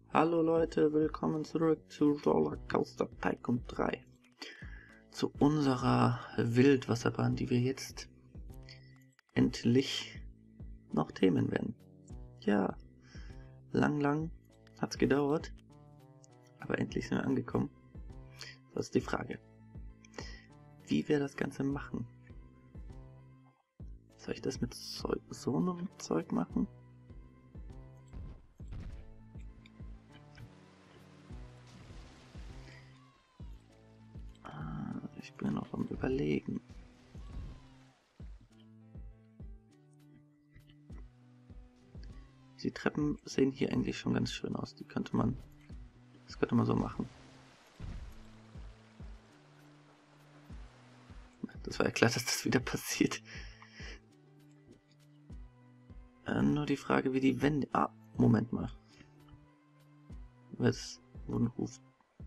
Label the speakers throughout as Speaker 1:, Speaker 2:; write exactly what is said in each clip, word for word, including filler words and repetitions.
Speaker 1: Hallo Leute, willkommen zurück zu Roller Coaster Tycoon drei. Zu unserer Wildwasserbahn, die wir jetzt endlich noch themen werden. Ja, lang, lang hat's gedauert, aber endlich sind wir angekommen. Das ist die Frage, wie wir das Ganze machen. Soll ich das mit so, so einem Zeug machen? Ich bin noch am Überlegen. Die Treppen sehen hier eigentlich schon ganz schön aus. Die könnte man, das könnte man so machen. Das war ja klar, dass das wieder passiert. Äh, nur die Frage, wie die Wände... Ah, Moment mal. Was? Wundenruf.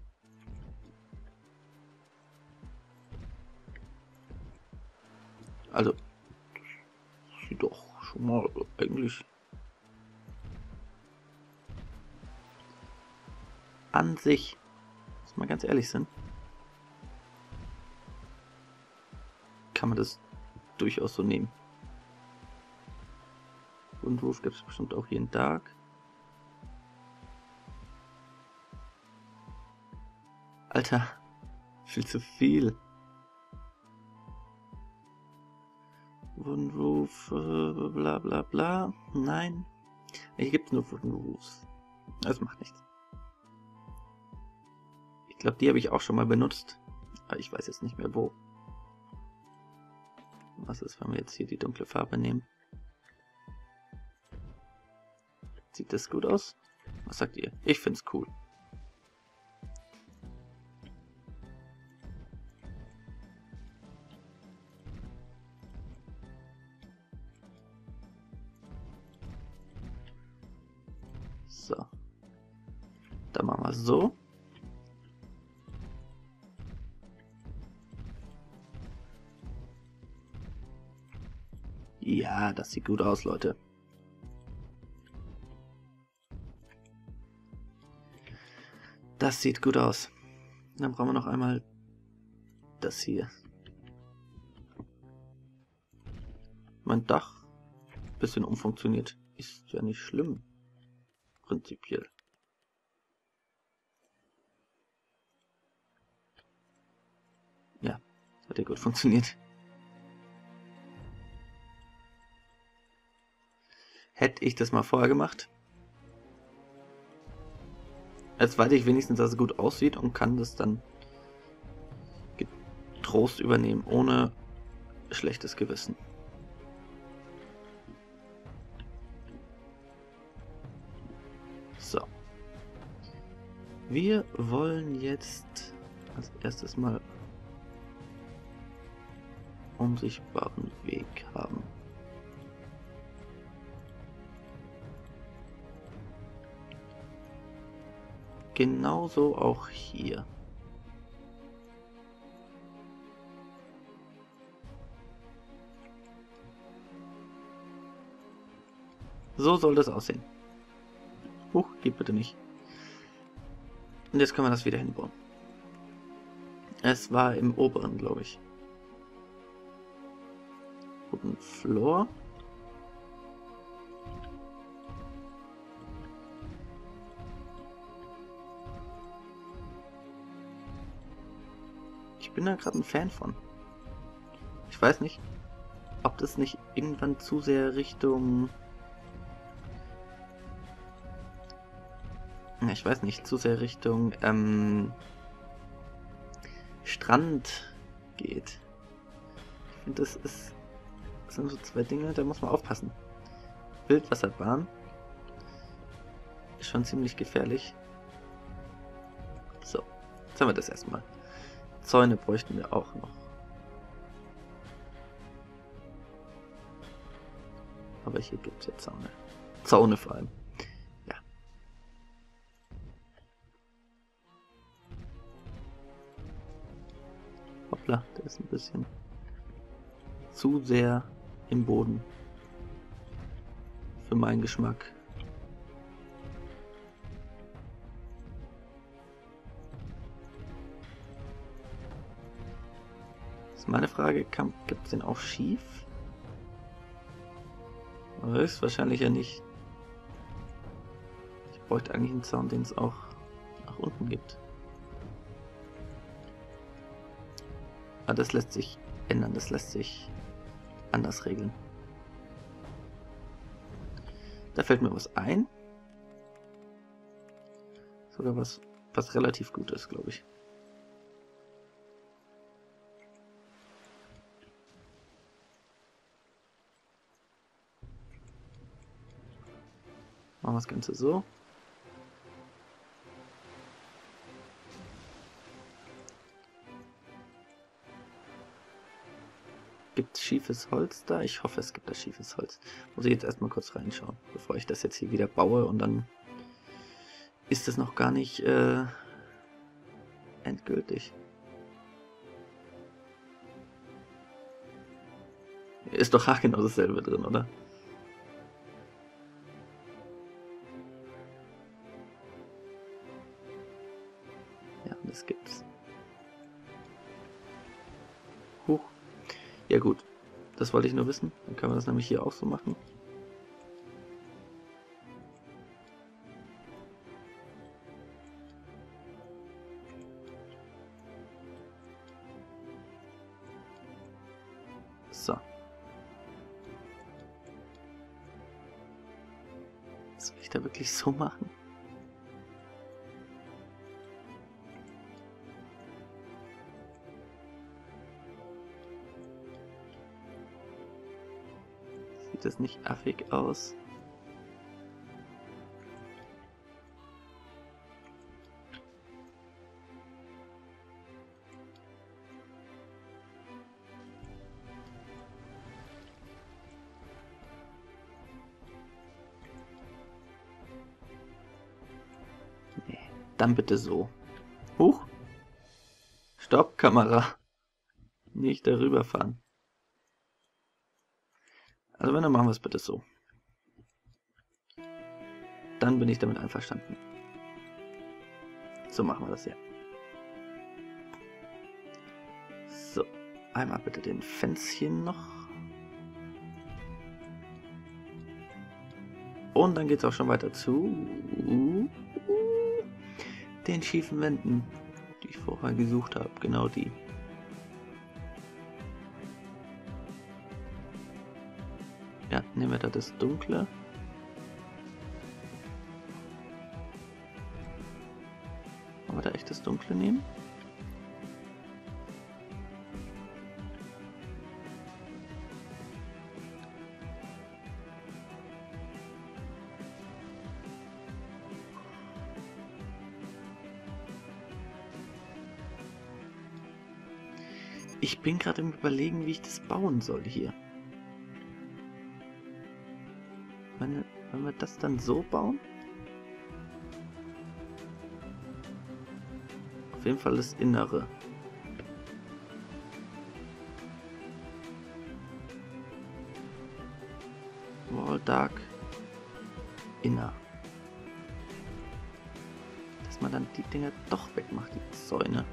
Speaker 1: Also, sieht doch schon mal eigentlich an sich, muss man ganz ehrlich sein, kann man das durchaus so nehmen. Wundenruf gibt es bestimmt auch jeden Tag. Alter, viel zu viel. Wundenruf, äh, bla bla bla. Nein, hier gibt es nur Wundenrufs. Das macht nichts. Ich glaube, die habe ich auch schon mal benutzt. Aber ich weiß jetzt nicht mehr wo. Was ist, wenn wir jetzt hier die dunkle Farbe nehmen? Sieht das gut aus? Was sagt ihr? Ich finde es cool. So. Dann machen wir so. Ja, das sieht gut aus, Leute. Das sieht gut aus. Dann brauchen wir noch einmal das hier. Mein Dach ein bisschen umfunktioniert. Ist ja nicht schlimm. Prinzipiell. Ja, hat ja gut funktioniert. Hätte ich das mal vorher gemacht. Jetzt weiß ich wenigstens, dass es gut aussieht und kann das dann getrost übernehmen, ohne schlechtes Gewissen. So. Wir wollen jetzt als erstes mal unsichtbaren Weg haben. Genauso auch hier. So soll das aussehen. Huch, geht bitte nicht. Und jetzt können wir das wieder hinbauen. Es war im oberen, glaube ich. Wooden Floor. Ich bin da gerade ein Fan von. Ich weiß nicht, ob das nicht irgendwann zu sehr Richtung... Ich weiß nicht, zu sehr Richtung ähm, Strand geht. Ich finde, das ist, das sind so zwei Dinge, da muss man aufpassen. Wildwasserbahn ist schon ziemlich gefährlich. So, jetzt haben wir das erstmal. Zäune bräuchten wir auch noch. Aber hier gibt es ja Zaune. Zaune vor allem. Ja. Hoppla, der ist ein bisschen zu sehr im Boden. Für meinen Geschmack. Das ist meine Frage, gibt es den auch schief? Höchstwahrscheinlich ja nicht. Ich bräuchte eigentlich einen Zaun, den es auch nach unten gibt. Aber das lässt sich ändern, das lässt sich anders regeln. Da fällt mir was ein. Sogar was, was relativ gut ist, glaube ich. Machen wir das Ganze so. Gibt es schiefes Holz da? Ich hoffe, es gibt da schiefes Holz. Muss ich jetzt erstmal kurz reinschauen, bevor ich das jetzt hier wieder baue und dann ist es noch gar nicht äh, endgültig. Ist doch genau dasselbe drin, oder? Ja, das gibt's. Huch. Ja gut, das wollte ich nur wissen. Dann können wir das nämlich hier auch so machen. So. Soll ich da wirklich so machen? Sieht das nicht affig aus? Nee, dann bitte so. Huch! Stopp, Kamera! Nicht darüber fahren. Also wenn, dann machen wir es bitte so. Dann bin ich damit einverstanden. So machen wir das ja. So, einmal bitte den Fenschen noch. Und dann geht es auch schon weiter zu den schiefen Wänden, die ich vorher gesucht habe. Genau die. Ja, nehmen wir da das Dunkle. Wollen wir da echt das Dunkle nehmen? Ich bin gerade im Überlegen, wie ich das bauen soll hier. Wenn, wenn wir das dann so bauen? Auf jeden Fall das Innere. Wall Dark Inner. Dass man dann die Dinger doch wegmacht, die Zäune.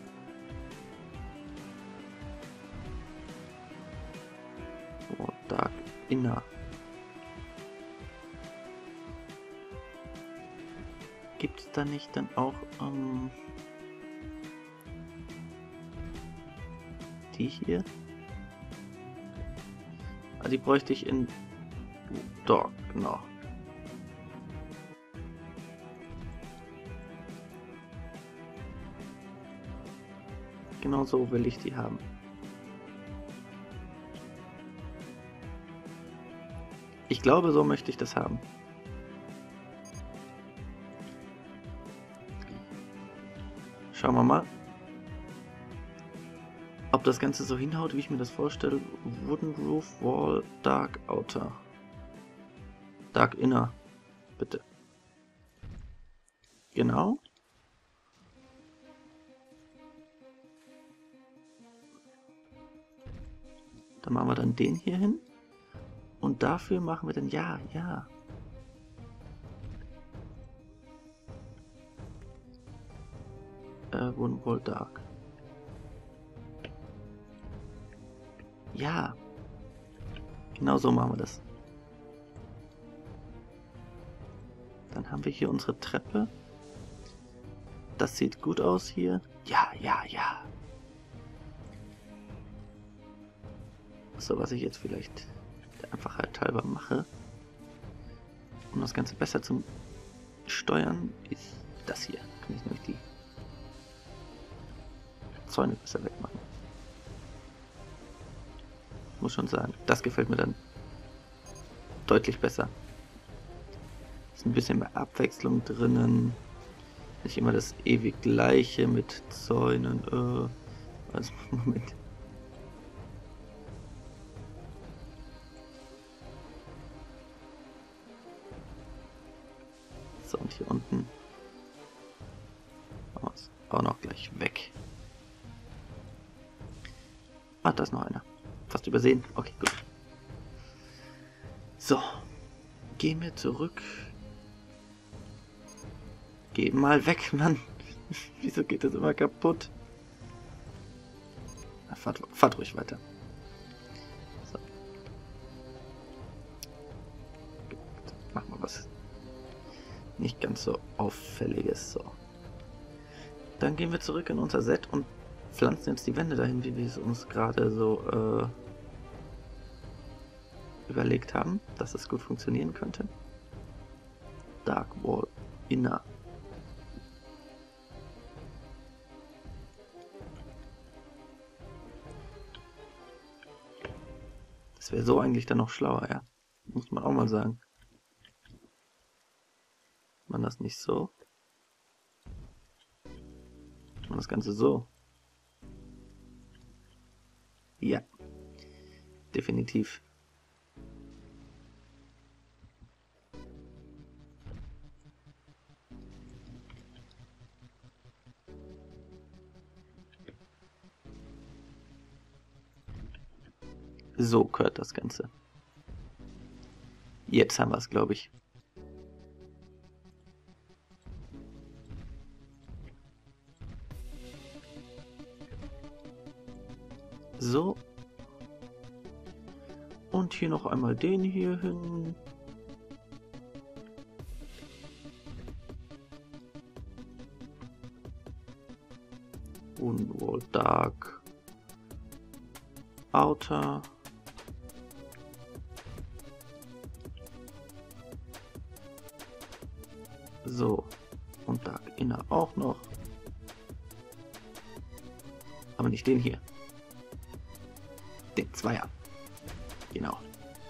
Speaker 1: Wall Dark Inner. Gibt es da nicht dann auch ähm, die hier? Ah, die bräuchte ich in Dark noch. Genau so will ich die haben. Ich glaube, so möchte ich das haben. Schauen wir mal, ob das Ganze so hinhaut, wie ich mir das vorstelle. Wooden Roof, Wall, Dark Outer. Dark Inner, bitte. Genau. Dann machen wir dann den hier hin. Und dafür machen wir dann, ja, ja. Äh, Wooden Wall Dark. Ja. Genau so machen wir das. Dann haben wir hier unsere Treppe. Das sieht gut aus hier. Ja, ja, ja. So, was ich jetzt vielleicht der Einfachheit halber mache, um das Ganze besser zu steuern, ist das hier. Kann ich nämlich die Zäune besser wegmachen. Muss schon sagen, das gefällt mir dann deutlich besser. Ist ein bisschen mehr Abwechslung drinnen. Nicht immer das ewig gleiche mit Zäunen. Äh, also, Moment. So, und hier unten machen wir es auch noch gleich weg. Ah, da ist noch einer. Fast übersehen. Okay, gut. So. Gehen wir zurück. Geh mal weg, Mann. Wieso geht das immer kaputt? Na, fahrt, fahrt ruhig weiter. So. Machen wir was nicht ganz so Auffälliges. So. Dann gehen wir zurück in unser Set und pflanzen jetzt die Wände dahin, wie wir es uns gerade so äh, überlegt haben, dass es gut funktionieren könnte. Dark Wall Inner. Das wäre so eigentlich dann noch schlauer, ja. Muss man auch mal sagen. Man das nicht so. Man das Ganze so. Ja. Definitiv. So gehört das Ganze. Jetzt haben wir es, glaube ich. So. Und hier noch einmal den hier hin. Wall Dark. Outer. So. Und Dark Inner auch noch. Aber nicht den hier. Den Zweier. Genau.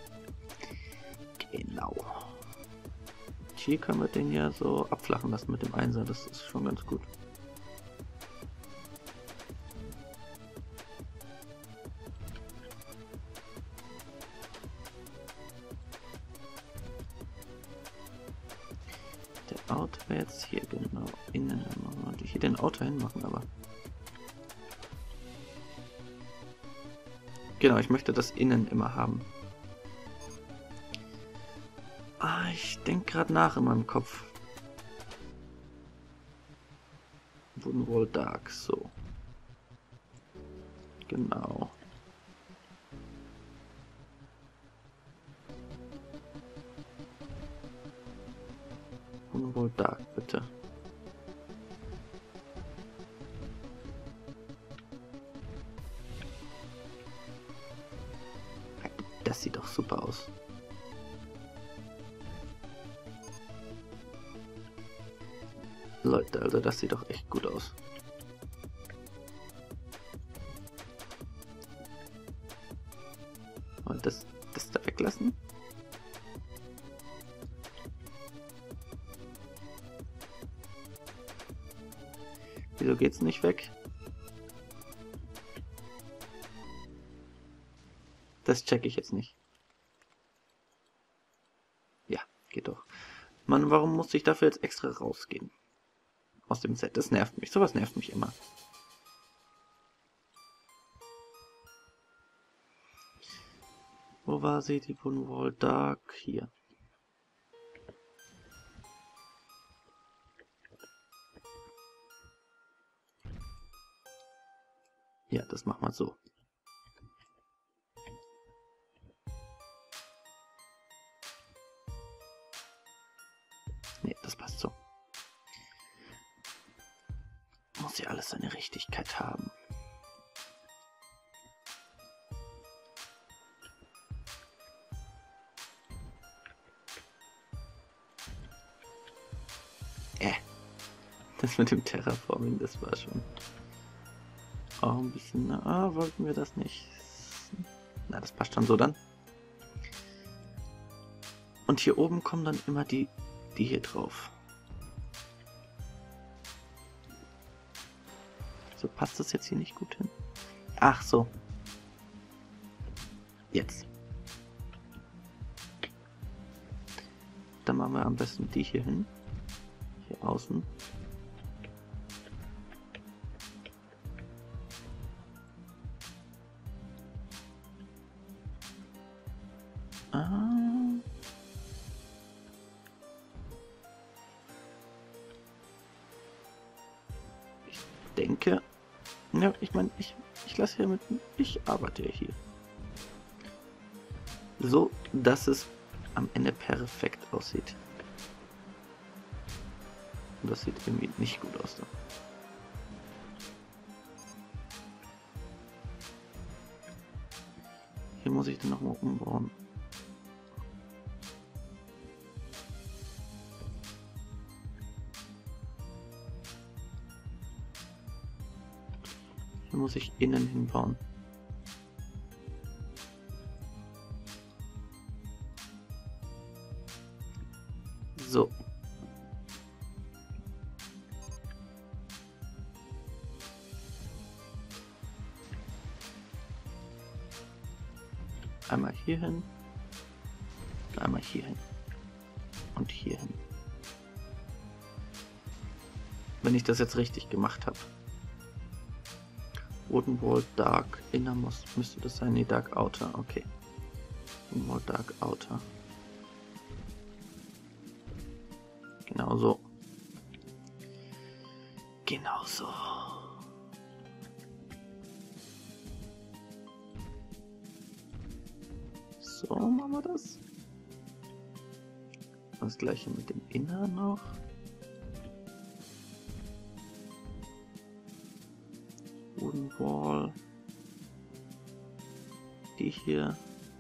Speaker 1: Genau. Und hier können wir den ja so abflachen lassen mit dem Einser. Das ist schon ganz gut. Der Out wäre jetzt hier genau innen. Und hier den Outer hinmachen, aber. Genau, ich möchte das innen immer haben. Ah, ich denke gerade nach in meinem Kopf. Wooden Wall Dark, so. Genau. Wooden Wall Dark, bitte. Das sieht doch super aus. Leute, also das sieht doch echt gut aus. Und das, das da weglassen? Wieso geht's nicht weg? Das checke ich jetzt nicht. Ja, geht doch. Mann, warum musste ich dafür jetzt extra rausgehen? Aus dem Set. Das nervt mich. Sowas nervt mich immer. Wo war sie? Die Wooden Wall Dark. Hier. Ja, das machen wir so. muss ja alles seine Richtigkeit haben. Äh. Das mit dem Terraforming, das war schon auch ein bisschen... Ah, wollten wir das nicht? Na, das passt schon so dann. Und hier oben kommen dann immer die, die hier drauf. So, passt das jetzt hier nicht gut hin? Ach so. Jetzt. Dann machen wir am besten die hier hin. Hier außen. Ah. Ich denke... Ja, ich meine, ich, ich lasse hier mit... Ich arbeite hier. So, dass es am Ende perfekt aussieht. Und das sieht irgendwie nicht gut aus. Da. Hier muss ich dann nochmal umbauen. Hier muss ich innen hinbauen. So. Einmal hier hin, einmal hier hin und hier hin. Wenn ich das jetzt richtig gemacht habe. Wooden Wall Dark Innermost müsste das sein, nee, Dark Outer, okay. Wooden Wall Dark Outer. Genau so. Genau so. So machen wir das. Das gleiche mit dem Innern noch. Wooden Wall. Die hier.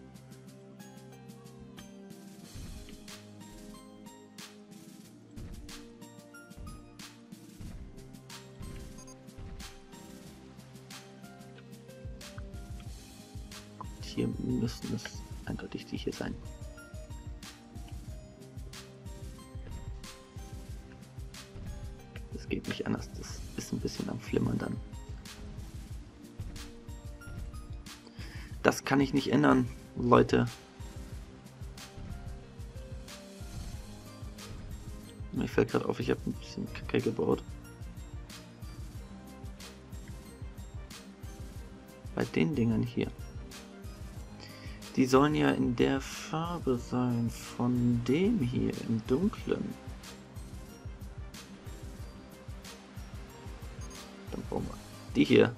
Speaker 1: Und hier müssen es eindeutig die hier sein. Das geht nicht anders, das ist ein bisschen am Flimmern dann. Das kann ich nicht ändern, Leute. Mir fällt gerade auf, ich habe ein bisschen Kacke gebaut. Bei den Dingern hier. Die sollen ja in der Farbe sein von dem hier im Dunklen. Dann brauchen wir die hier.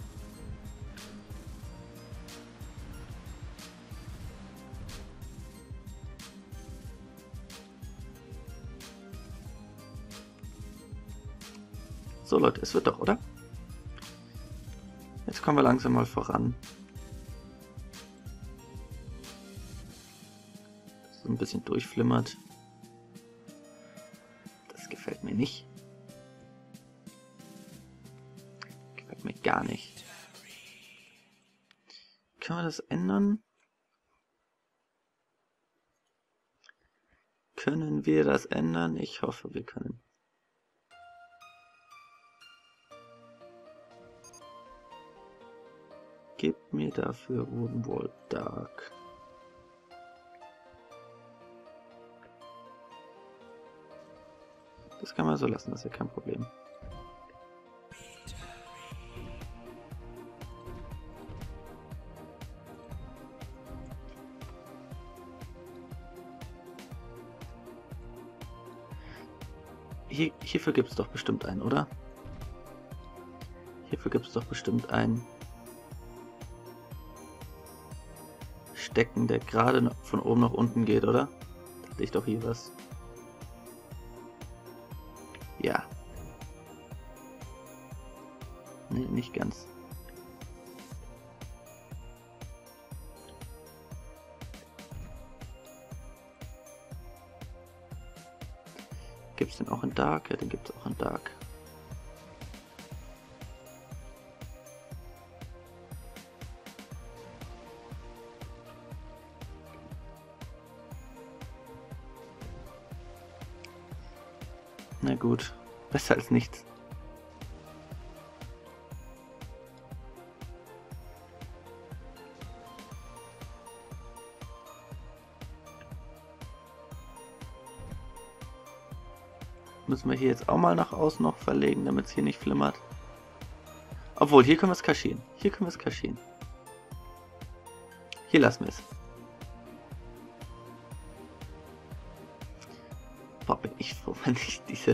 Speaker 1: So Leute, es wird doch, oder? Jetzt kommen wir langsam mal voran. So ein bisschen durchflimmert. Das gefällt mir nicht. Gefällt mir gar nicht. Können wir das ändern? Können wir das ändern? Ich hoffe, wir können. Gib mir dafür Wooden Wall Dark. Das kann man so lassen, das ist ja kein Problem. Hier, hierfür gibt es doch bestimmt einen, oder? Hierfür gibt es doch bestimmt einen Stecken, der gerade von oben nach unten geht, oder? Da hatte ich doch hier was. Ja. Nee, nicht ganz. Gibt es den auch in Dark? Ja, den gibt es auch in Dark. Na gut, besser als nichts. Müssen wir hier jetzt auch mal nach außen noch verlegen, damit es hier nicht flimmert. Obwohl, hier können wir es kaschieren. Hier können wir es kaschieren. Hier lassen wir es. Boah, bin ich froh, wenn ich diese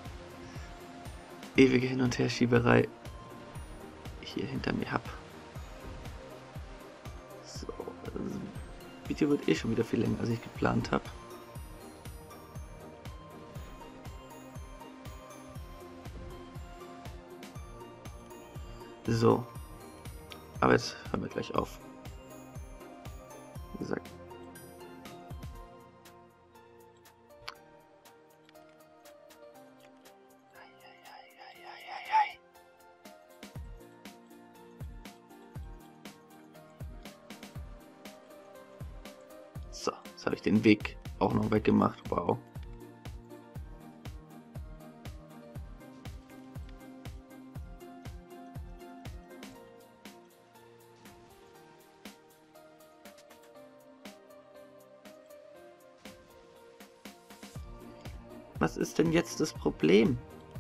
Speaker 1: ewige Hin- und Herschieberei hier hinter mir habe. So, das Video wird eh schon wieder viel länger, als ich geplant habe. So, aber jetzt hören wir gleich auf. Wie gesagt. So, jetzt habe ich den Weg auch noch weggemacht. Wow. Was ist denn jetzt das Problem?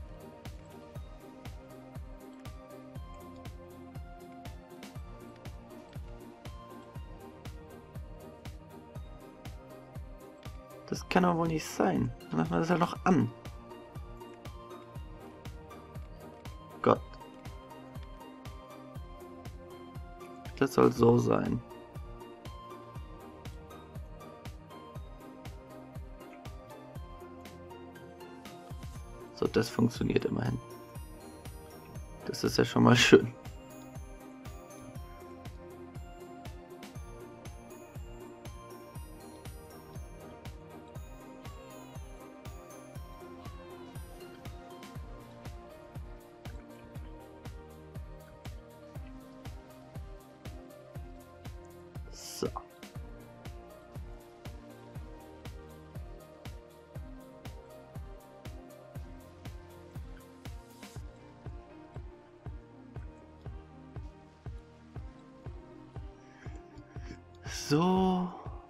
Speaker 1: Das kann doch wohl nicht sein. Dann machen wir das halt noch an. Gott. Das soll so sein. So, das funktioniert immerhin. Das ist ja schon mal schön. So. So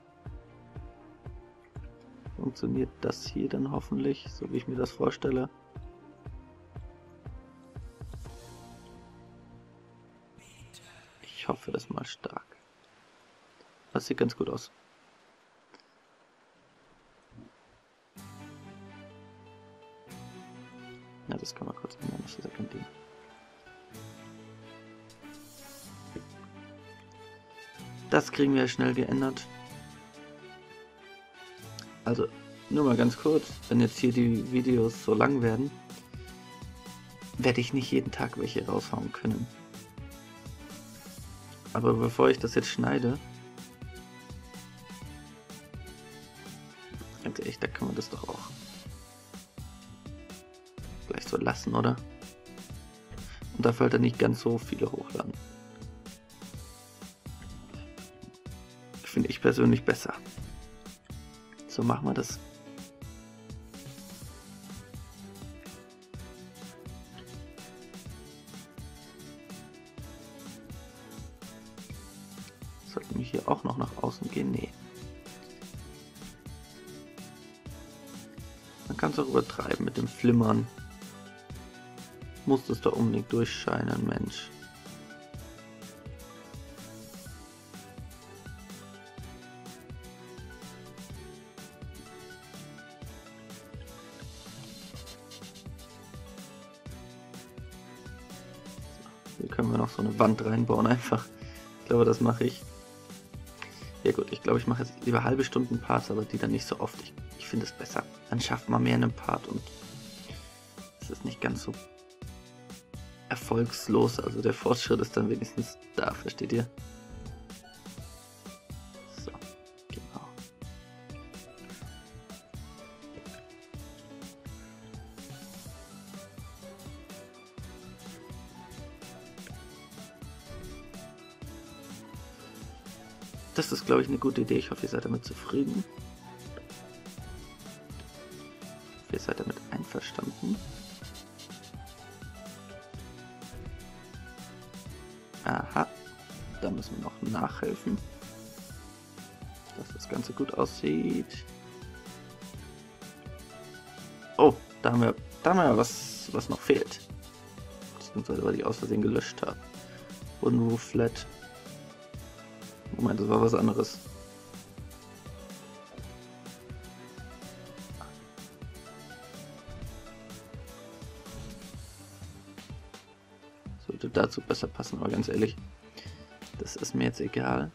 Speaker 1: funktioniert das hier dann hoffentlich, so wie ich mir das vorstelle. Ich hoffe das mal stark. Das sieht ganz gut aus. Ja, das kann man kurz ändern, das ist ja kein Ding. Das kriegen wir schnell geändert. Also, nur mal ganz kurz, wenn jetzt hier die Videos so lang werden, werde ich nicht jeden Tag welche raushauen können. Aber bevor ich das jetzt schneide, ganz ehrlich, da kann man das doch auch gleich so lassen, oder? Und dafür halt dann nicht ganz so viele hochladen. Finde ich persönlich besser. So machen wir das. Sollten wir hier auch noch nach außen gehen? Nee. Man kann es auch übertreiben mit dem Flimmern. Muss es da unbedingt durchscheinen, Mensch. Hier können wir noch so eine Wand reinbauen einfach. Ich glaube, das mache ich. Ja gut, ich glaube, ich mache jetzt lieber halbe Stunden Parts, aber die dann nicht so oft. Ich, ich finde es besser. Dann schafft man mehr in einem Part und es ist nicht ganz so erfolgslos. Also der Fortschritt ist dann wenigstens da, versteht ihr? So, genau. Das ist, glaube ich, eine gute Idee. Ich hoffe, ihr seid damit zufrieden. Ihr seid damit einverstanden. Aha, da müssen wir noch nachhelfen, dass das Ganze gut aussieht. Oh, da haben wir, da haben wir was, was noch fehlt. Beziehungsweise, weil ich aus Versehen gelöscht habe. Wooden Roof Flat. Moment, das war was anderes. Sollte dazu besser passen, aber ganz ehrlich, das ist mir jetzt egal.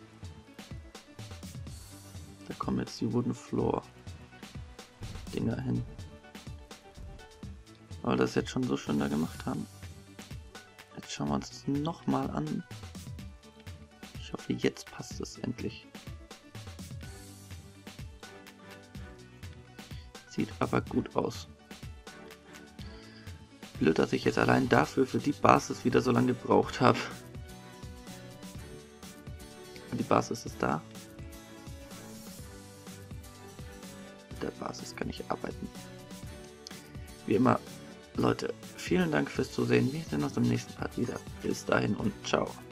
Speaker 1: Da kommen jetzt die Wooden Floor Dinger hin. Weil wir das jetzt schon so schön da gemacht haben. Jetzt schauen wir uns das nochmal an. Ich hoffe, jetzt passt es endlich. Sieht aber gut aus. Blöd, dass ich jetzt allein dafür für die Basis wieder so lange gebraucht habe. Die Basis ist da. Mit der Basis kann ich arbeiten. Wie immer, Leute, vielen Dank fürs Zusehen. Wir sehen uns im nächsten Part wieder. Bis dahin und ciao.